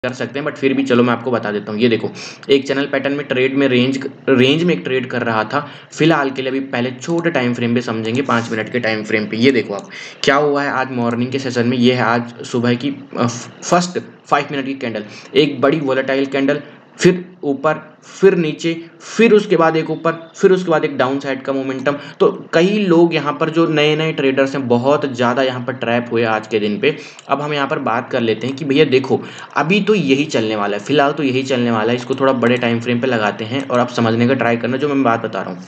कर सकते हैं, बट फिर भी चलो मैं आपको बता देता हूँ। ये देखो, एक चैनल पैटर्न में ट्रेड में रेंज में एक ट्रेड कर रहा था। फिलहाल के लिए अभी पहले छोटे टाइम फ्रेम पे समझेंगे, 5 मिनट के टाइम फ्रेम पे। ये देखो आप क्या हुआ है आज मॉर्निंग के सेशन में। ये है आज सुबह की फर्स्ट 5 मिनट की कैंडल, एक बड़ी वोलेटाइल कैंडल, फिर ऊपर, फिर नीचे, फिर उसके बाद एक ऊपर, फिर उसके बाद एक डाउन साइड का मोमेंटम। तो कई लोग यहाँ पर जो नए नए ट्रेडर्स हैं बहुत ज़्यादा यहाँ पर ट्रैप हुए आज के दिन पे। अब हम यहाँ पर बात कर लेते हैं कि भैया देखो, अभी तो यही चलने वाला है, फिलहाल तो यही चलने वाला है। इसको थोड़ा बड़े टाइम फ्रेम पे लगाते हैं और आप समझने का ट्राई करना जो मैं बात बता रहा हूँ।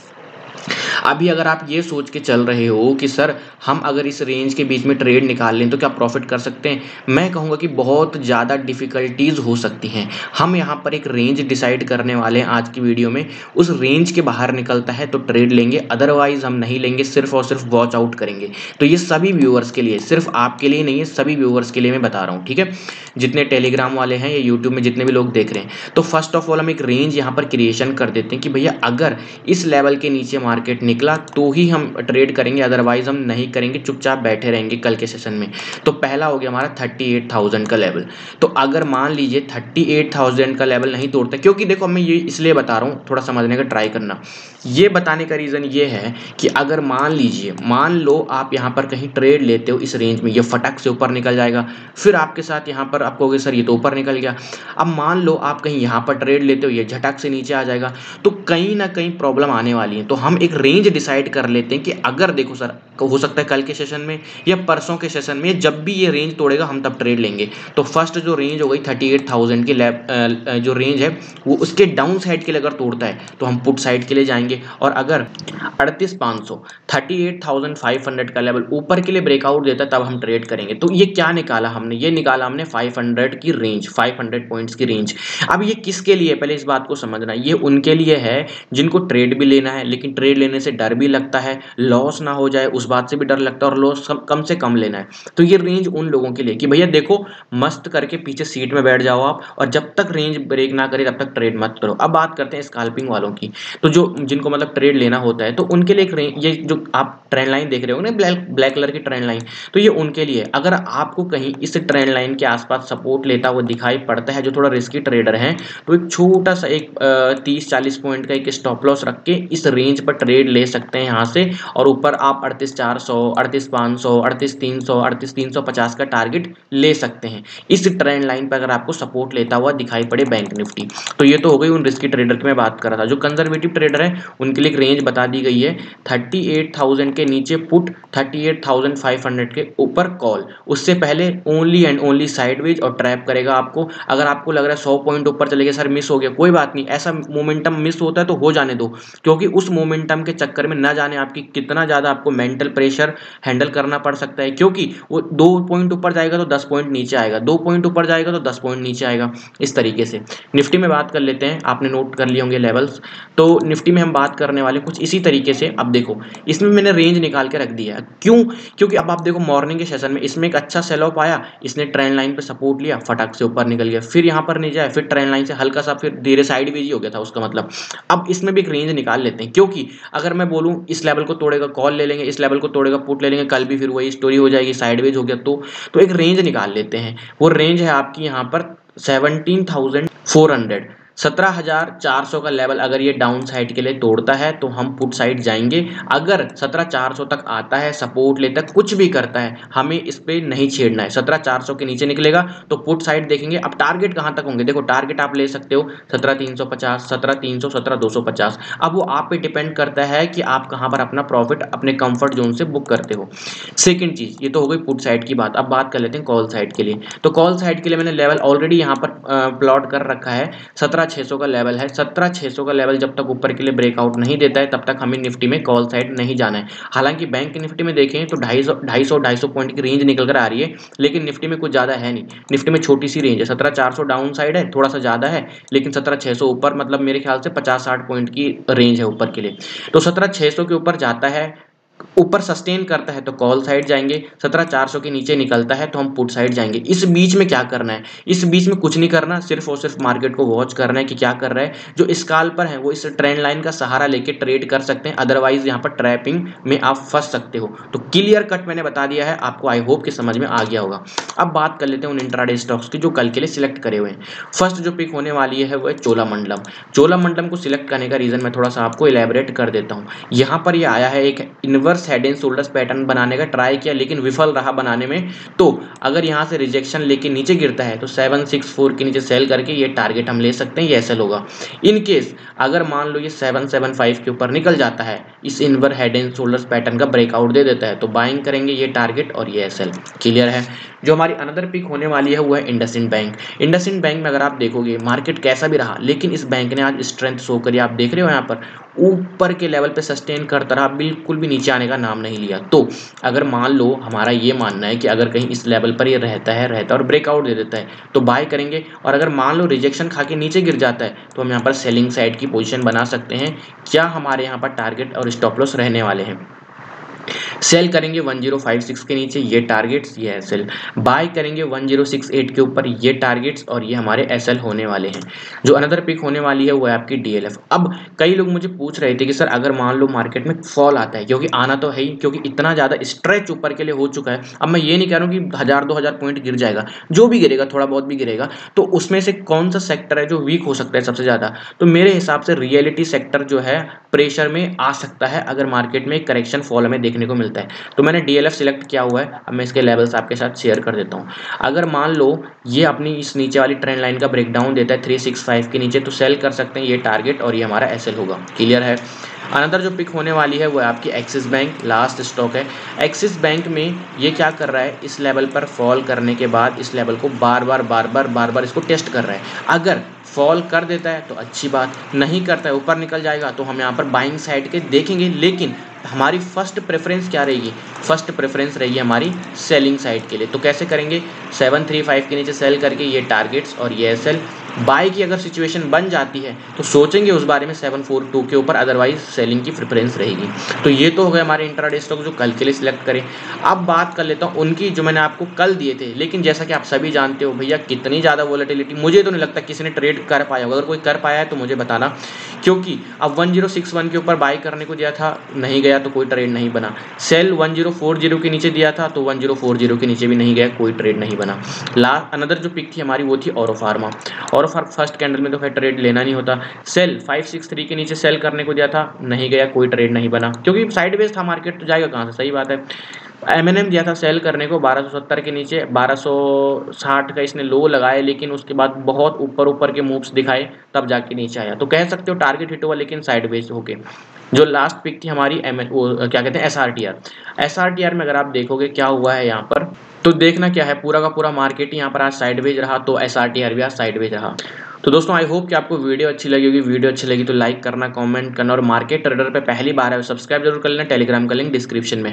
अभी अगर आप ये सोच के चल रहे हो कि सर हम अगर इस रेंज के बीच में ट्रेड निकाल लें तो क्या प्रॉफिट कर सकते हैं, मैं कहूँगा कि बहुत ज़्यादा डिफ़िकल्टीज हो सकती हैं। हम यहाँ पर एक रेंज डिसाइड करने वाले हैं आज की वीडियो में। उस रेंज के बाहर निकलता है तो ट्रेड लेंगे, अदरवाइज हम नहीं लेंगे, सिर्फ और सिर्फ वॉच आउट करेंगे। तो ये सभी व्यूअर्स के लिए, सिर्फ आपके लिए नहीं है, सभी व्यूअर्स के लिए मैं बता रहा हूँ, ठीक है। जितने टेलीग्राम वाले हैं या यूट्यूब में जितने भी लोग देख रहे हैं, तो फर्स्ट ऑफ ऑल हम एक रेंज यहाँ पर क्रिएशन कर देते हैं कि भैया अगर इस लेवल के नीचे मार्केट निकला तो ही हम ट्रेड करेंगे, अदरवाइज हम नहीं करेंगे, चुपचाप बैठे रहेंगे कल के सेशन में। तो पहला हो गया हमारा 38,000 का लेवल। तो अगर मान लीजिए 38,000 का लेवल नहीं तोड़ते, क्योंकि देखो मैं ये इसलिए बता रहा हूँ, थोड़ा समझने का ट्राई करना। ये बताने का रीज़न ये है कि अगर मान लीजिए, मान लो आप यहाँ पर कहीं ट्रेड लेते हो इस रेंज में, ये फटक से ऊपर निकल जाएगा, फिर आपके साथ यहाँ पर आप कहोगे सर ये तो ऊपर निकल गया। अब मान लो आप कहीं यहाँ पर ट्रेड लेते हो, ये झटक से नीचे आ जाएगा, तो कहीं ना कहीं प्रॉब्लम आने वाली है। तो हम एक रेंज डिसाइड कर लेते हैं कि अगर देखो सर, हो सकता है कल के सेशन में या परसों के सेशन में, जब भी ये रेंज तोड़ेगा हम तब ट्रेड लेंगे। तो फर्स्ट जो रेंज हो गई 38,000 की जो रेंज है, वो उसके डाउन साइड के लिए अगर तोड़ता है तो हम पुट साइड के लिए जाएंगे। और अगर 38,500 38,500 का लेवल ऊपर के लिए ब्रेकआउट देता है तब हम ट्रेड करेंगे। तो ये क्या निकाला हमने, ये निकाला हमने 500 की रेंज, 500 पॉइंट्स की रेंज। अब ये किसके लिए, पहले इस बात को समझना, ये उनके लिए है जिनको ट्रेड भी लेना है, लेकिन ट्रेड लेने से डर भी लगता है, लॉस ना हो जाए उस बात से भी डर लगता है, और लॉस कम से कम लेना है। तो ये रेंज उन लोगों के लिए कि भैया देखो, मस्त करके पीछे सीट में बैठ जाओ आप, और जब तक रेंज ब्रेक ना करे तब तक ट्रेड मत करो। अब बात करते हैं स्कैल्पिंग वालों की। तो जो जिनको मतलब ट्रेड लेना होता है, तो उनके लिए ये जो आप ट्रेंड लाइन देख रहे हो ना, ब्लैक कलर की ट्रेंड लाइन, तो ये उनके लिए। अगर आपको कहीं इस ट्रेंड लाइन के आसपास सपोर्ट लेता हुआ दिखाई पड़ता है, जो थोड़ा रिस्की ट्रेडर है, तो एक छोटा सा एक 30-40 पॉइंट का एक स्टॉप लॉस रख के इस रेंज पर ट्रेड ले सकते हैं यहाँ से, और ऊपर आप 38,400, 38,500, 38,300, 38,350 का टारगेट ले सकते हैं इस ट्रेंड लाइन पर, अगर आपको सपोर्ट लेता हुआ दिखाई पड़े बैंक निफ्टी। तो ये तो हो गई उन रिस्की ट्रेडर की मैं बात कर रहा था। जो कंजर्वेटिव ट्रेडर है उनके लिए एक रेंज बता दी गई है, 38,000 के नीचे पुट, 38,500 के ऊपर कॉल। उससे पहले ओनली एंड ओनली साइडवेज और ट्रैप करेगा आपको। अगर आपको लग रहा है 100 पॉइंट ऊपर चले गए, सर मिस हो गया, कोई बात नहीं, ऐसा मोमेंटम मिस होता है तो हो जाने दो, क्योंकि उस मोमेंटम के चक्कर में ना जाने आपकी कितना ज़्यादा आपको मेंटल प्रेशर हैंडल करना पड़ सकता है। क्योंकि वो 2 पॉइंट ऊपर जाएगा तो 10 पॉइंट नीचे आएगा, 2 पॉइंट ऊपर जाएगा तो 10 पॉइंट नीचे आएगा, इस तरीके से। निफ्टी में बात कर लेते हैं, आपने नोट कर लिए होंगे लेवल्स। तो निफ्टी में हम बात करने वाले कुछ इसी तरीके से। अब देखो, इसमें मैंने रेंज निकाल के रख दिया है, क्यों? क्योंकि अब आप देखो मॉर्निंग के सेशन में इसमें एक अच्छा सेल ऑफ आया, इसने ट्रेंड लाइन पे सपोर्ट लिया, फटाक से ऊपर निकल गया, फिर यहाँ पर नीचे आया, फिर ट्रेंड लाइन से हल्का सा फिर धीरे साइडवेज ही हो गया था उसका मतलब। अब इसमें भी एक रेंज निकाल लेते हैं, क्योंकि अगर मैं बोलूं इस लेवल को तोड़ेगा कॉल ले लेंगे, इस लेवल को तोड़ेगा पुट ले लेंगे, कल भी फिर वही स्टोरी हो जाएगी, साइडवेज हो गया। तो एक रेंज निकाल लेते हैं। वो रेंज है आपकी यहाँ पर 17,400, 17,400 का लेवल अगर ये डाउन साइड के लिए तोड़ता है तो हम पुट साइड जाएंगे। अगर 17,400 तक आता है, सपोर्ट लेता है, कुछ भी करता है, हमें इस पे नहीं छेड़ना है। 17,400 के नीचे निकलेगा तो पुट साइड देखेंगे। अब टारगेट कहां तक होंगे, देखो टारगेट आप ले सकते हो 17,350, 17,300, 17,250। अब वो आप पे डिपेंड करता है कि आप कहां पर अपना प्रॉफिट अपने कंफर्ट जोन से बुक करते हो। सेकंड चीज, ये तो हो गई पुट साइड की बात। अब बात कर लेते हैं कॉल साइड के लिए। तो कॉल साइड के लिए मैंने लेवल ऑलरेडी यहाँ पर प्लॉट कर रखा है, 17,600 का लेवल है। 17,600 का लेवल जब तक ऊपर के लिए ब्रेकआउट नहीं देता है तब तक हमें निफ्टी में कॉल साइड नहीं जाना है। हालांकि बैंक निफ्टी में देखें तो 250 पॉइंट की रेंज निकल कर आ रही है, लेकिन निफ्टी में कुछ ज़्यादा है नहीं। निफ्टी में छोटी सी रेंज है, 17,400 डाउन साइड है, थोड़ा सा ज़्यादा है, लेकिन 17,600 ऊपर, मतलब मेरे ख्याल से 50-60 पॉइंट की रेंज है ऊपर के लिए। तो 17,600 के ऊपर जाता है ऊपर सस्टेन करता है तो कॉल साइड जाएंगे, 17,400 के नीचे निकलता है तो हम पुट साइड जाएंगे। इस बीच में क्या करना है, इस बीच में कुछ नहीं करना, सिर्फ और सिर्फ मार्केट को वॉच करना है कि क्या कर रहा है। जो स्कैल्पर है वो इस ट्रेंड लाइन का सहारा लेके ट्रेड कर सकते हैं, अदरवाइज यहाँ पर ट्रैपिंग में आप फंस सकते हो। तो क्लियर कट मैंने बता दिया है आपको, आई होप कि समझ में आ गया होगा। अब बात कर लेते हैं उन इंट्राडे स्टॉक्स की जो कल के लिए सिलेक्ट करे हुए हैं। फर्स्ट जो पिक होने वाली है वो है चोलामंडलम। चोलामंडलम को सिलेक्ट करने का रीजन मैं थोड़ा सा आपको इलेबोरेट कर देता हूँ। यहाँ पर ये आया है, एक inverse head and shoulders pattern बनाने का ट्राई किया लेकिन विफल रहा बनाने में। तो अगर यहाँ से रिजेक्शन लेके नीचे गिरता है तो 764 के नीचे सेल करके ये टारगेट हम ले सकते हैं, ये एसएल होगा। इन केस अगर मान लो ये 775 के ऊपर निकल जाता है, इस inverse head and shoulders pattern का ब्रेकआउट दे देता है, तो बाइंग करेंगे ये टारगेट और ये एसएल। क्लियर है। जो हमारी अनदर पिक होने वाली है वो है इंडसइंड बैंक। इंडसइंड बैंक में अगर आप देखोगे मार्केट कैसा भी रहा, लेकिन इस बैंक ने आज स्ट्रेंथ शो करी। आप देख रहे हो यहाँ पर ऊपर के लेवल पे सस्टेन करता रहा, बिल्कुल भी नीचे आने का नाम नहीं लिया। तो अगर मान लो हमारा ये मानना है कि अगर कहीं इस लेवल पर ये रहता और ब्रेकआउट दे देता है तो बाय करेंगे, और अगर मान लो रिजेक्शन खा के नीचे गिर जाता है तो हम यहाँ पर सेलिंग साइड की पोजीशन बना सकते हैं। क्या हमारे यहाँ पर टारगेट और स्टॉप लॉस रहने वाले हैं। सेल करेंगे 1056 के नीचे, ये टारगेट्स, ये एसएल। बाय करेंगे 1068 के ऊपर, ये टारगेट्स और ये हमारे एसएल होने वाले हैं। जो अनदर पिक होने वाली है वो है आपकी डीएलएफ। अब कई लोग मुझे पूछ रहे थे कि सर अगर मान लो मार्केट में फॉल आता है, क्योंकि आना तो है ही, क्योंकि इतना ज़्यादा स्ट्रेच ऊपर के लिए हो चुका है। अब मैं ये नहीं कह रहा हूँ कि 1000-2000 पॉइंट गिर जाएगा, जो भी गिरेगा थोड़ा बहुत भी गिरेगा, तो उसमें से कौन सा सेक्टर है जो वीक हो सकता है सबसे ज़्यादा। तो मेरे हिसाब से रियलिटी सेक्टर जो है प्रेशर में आ सकता है अगर मार्केट में करेक्शन फॉल हमें देखने को मिलता है। तो मैंने डीएलएफ सिलेक्ट किया हुआ है। अब मैं इसके लेवल्स आपके साथ शेयर कर देता हूँ। अगर मान लो ये अपनी इस नीचे वाली ट्रेंड लाइन का ब्रेकडाउन देता है 365 के नीचे, तो सेल कर सकते हैं, ये टारगेट और ये हमारा एसएल होगा। क्लियर है। अनदर जो पिक होने वाली है वो है आपकी एक्सिस बैंक, लास्ट स्टॉक है। एक्सिस बैंक में ये क्या कर रहा है, इस लेवल पर फॉल करने के बाद इस लेवल को बार बार इसको टेस्ट कर रहा है। अगर फॉल कर देता है तो अच्छी बात, नहीं करता है ऊपर निकल जाएगा तो हम यहाँ पर बाइंग साइड के देखेंगे। लेकिन हमारी फर्स्ट प्रेफरेंस क्या रहेगी, फर्स्ट प्रेफरेंस रहेगी हमारी सेलिंग साइड के लिए। तो कैसे करेंगे, 735 के नीचे सेल करके ये टारगेट्स और ये एसएल। बाय की अगर सिचुएशन बन जाती है तो सोचेंगे उस बारे में 742 के ऊपर, अदरवाइज सेलिंग की प्रेफरेंस रहेगी। तो ये तो हो गए हमारे इंट्राडे स्टॉक जो कल के लिए सिलेक्ट करें। अब बात कर लेता हूँ उनकी जो मैंने आपको कल दिए थे, लेकिन जैसा कि आप सभी जानते हो भैया कितनी ज़्यादा वोलेटिलिटी, मुझे तो नहीं लगता किसी ने ट्रेड कर पाया होगा। अगर कोई कर पाया है तो मुझे बताना, क्योंकि अब 1061 के ऊपर बाय करने को दिया था, नहीं गया तो कोई ट्रेड नहीं बना। सेल 1040 के नीचे दिया था तो 1040 के नीचे भी नहीं गया, कोई ट्रेड नहीं बना। लास्ट अनदर जो पिक थी हमारी वो थी ऑरो फार्मा। और फर्स्ट कैंडल में तो खैर ट्रेड लेना नहीं होता। सेल 563 के नीचे सेल करने को दिया था, नहीं गया, कोई ट्रेड नहीं बना, क्योंकि साइडवेज था मार्केट, तो जाएगा कहाँ से, सही बात है। एमएनएम दिया था सेल करने को 1270 के नीचे, 1260 का इसने लो लगाए, लेकिन उसके बाद बहुत ऊपर के मूव्स दिखाए तब जाके नीचे आया। तो कह सकते हो टारगेट हिट हुआ लेकिन साइडवेज होके। जो लास्ट पिक थी हमारी क्या कहते हैं एसआरटीआर में अगर आप देखोगे क्या हुआ है यहाँ पर, तो देखना क्या है, पूरा का पूरा मार्केट यहाँ पर आज साइडवेज रहा, तो एसआरटीआर भी आज साइडवेज रहा। तो दोस्तों आई होप कि आपको वीडियो अच्छी लगी होगी। वीडियो अच्छी लगी तो लाइक करना, कमेंट करना, और मार्केट ट्रेडर पे पहली बार है सब्सक्राइब जरूर कर लेना। टेलीग्राम का लिंक डिस्क्रिप्शन में।